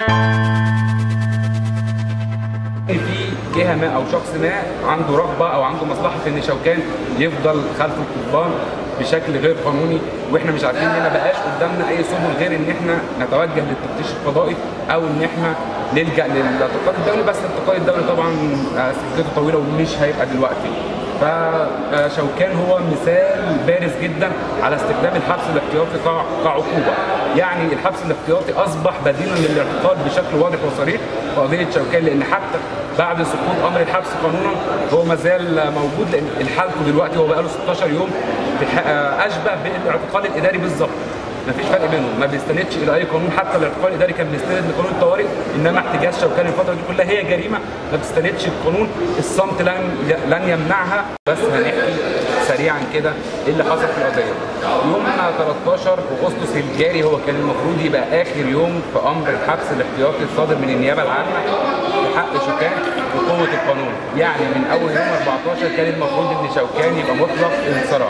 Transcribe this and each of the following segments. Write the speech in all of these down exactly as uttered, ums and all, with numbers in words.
في جهه ما او شخص ما عنده رغبه او عنده مصلحه في ان شوكان يفضل خلف القضبان بشكل غير قانوني، واحنا مش عارفين ان ما بقاش قدامنا اي سبل غير ان احنا نتوجه للتفتيش القضائي او ان احنا نلجا للاعتقاد الدولي. بس الاعتقاد الدولي طبعا سكته طويله ومش هيبقى دلوقتي. فشوكان هو مثال بارز جدا على استخدام الحبس الاحتياطي كعقوبه. يعني الحبس الاحتياطي اصبح بديلا للاعتقال بشكل واضح وصريح في قضيه شوكان، لان حتى بعد سقوط امر الحبس قانونا هو ما زال موجود، لان الحالته دلوقتي هو بقى له ستاشر يوم اشبه بالاعتقال الاداري بالظبط. مفيش فرق بينهم، ما بيستندش الى اي قانون. حتى الاعتقال الاداري كان بيستند لقانون الطوارئ، انما احتجاز شوكان الفتره دي كلها هي جريمه ما بتستندش القانون. الصمت لن لن يمنعها. بس هنحكي سريعا كده ايه اللي حصل في القضيه. يوم تلتاشر اغسطس الجاري هو كان المفروض يبقى اخر يوم في امر الحبس الاحتياطي الصادر من النيابه العامه في حق شوكان بقوه القانون. يعني من اول يوم اربعتاشر كان المفروض ان شوكان يبقى مطلق انصراف.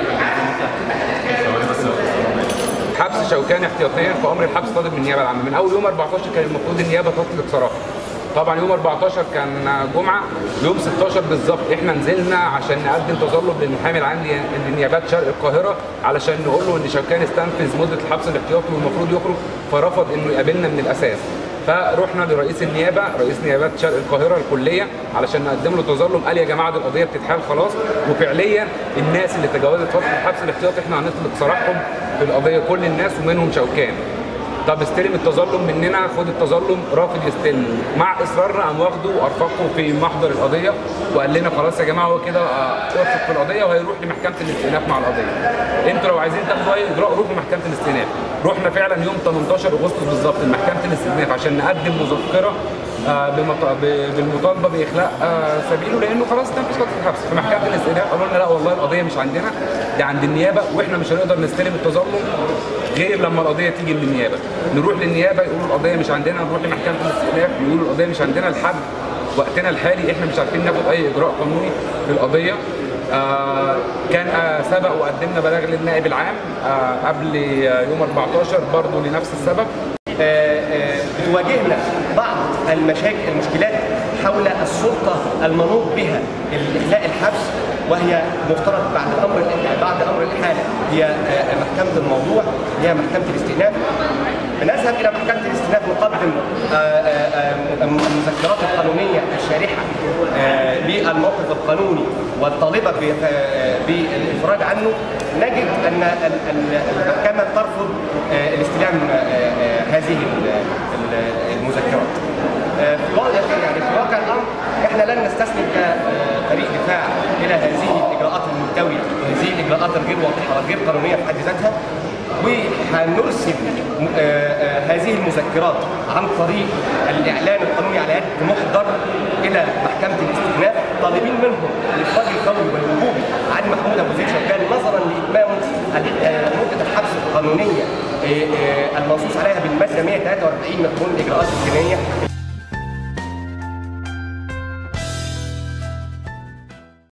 حبس شوكان احتياطيا في امر الحبس صادر من النيابه العامه. من اول يوم اربعتاشر كان المفروض النيابه تطلق سراحه. طبعا يوم اربعتاشر كان جمعه، يوم ستاشر بالظبط احنا نزلنا عشان نقدم تظلم للمحامي العام لنيابات شرق القاهره علشان نقول له ان شوكان استنفذ مده الحبس الاحتياطي والمفروض يخرج، فرفض انه يقابلنا من الاساس. فرحنا لرئيس النيابه، رئيس نيابات شرق القاهره الكليه، علشان نقدم له تظلم. قال يا جماعه دي القضيه بتتحال خلاص، وفعليا الناس اللي تجاوزت فتره الحبس الاحتياطي احنا هنطلق سراحهم في القضيه، كل الناس ومنهم شوكان. طب استلم التظلم مننا، خد التظلم. رافض يستلم. مع اصرارنا قام واخده وارفقه في محضر القضيه وقال لنا خلاص يا جماعه هو كده ارفق في القضيه وهيروح لمحكمه الاستئناف مع القضيه. انتوا لو عايزين تاخدوا اي اجراء روحوا محكمه الاستئناف. رحنا فعلا يوم تمنتاشر اغسطس بالظبط لمحكمه الاستئناف عشان نقدم مذكره بالمطالبه باخلاء سبيله، لانه خلاص تنفذ فتره الحبس. في محكمه الاستئناف قالوا لنا لا والله القضيه مش عندنا، دي عند النيابه، واحنا مش هنقدر نستلم التظلم غير لما القضيه تيجي من النيابه. نروح للنيابه يقولوا القضيه مش عندنا، نروح لمحكمه الاستئناف يقولوا القضيه مش عندنا. لحد وقتنا الحالي احنا مش عارفين ناخد اي اجراء قانوني في القضيه. آه كان آه سبق وقدمنا بلاغ للنائب العام آه قبل يوم اربعتاشر برضه لنفس السبب. بتواجهنا بعض المشاكل المشكلات حول السلطه المنوط بها اخلاء الحبس، وهي مفترض بعد امر بعد امر الاحاله هي محكمه الموضوع، هي محكمه الاستئناف. بنذهب الى محكمه الاستئناف نقدم المذكرات القانونيه الشارحه للموقف القانوني والطالبه بالافراج عنه. نجد ان المحكمه ترفض الاستلام هذه المذكرات. يعني في واقع الامر احنا لن نستسلم كفريق دفاع الى هذه الاجراءات الملتويه وهذه الاجراءات الغير واضحه والغير قانونيه في حد ذاتها، وهنرسل هذه المذكرات عن طريق الاعلان القانوني على يد محضر الى محكمه الاستئناف، طالبين منهم الافراج الفوري والوجوبي عن محمود ابو زيد شوكان نظرا لاتمام مده الحبس القانونيه المنصوص عليها بالماده مئة وثلاثة وأربعين من قانون الاجراءات الجنائيه.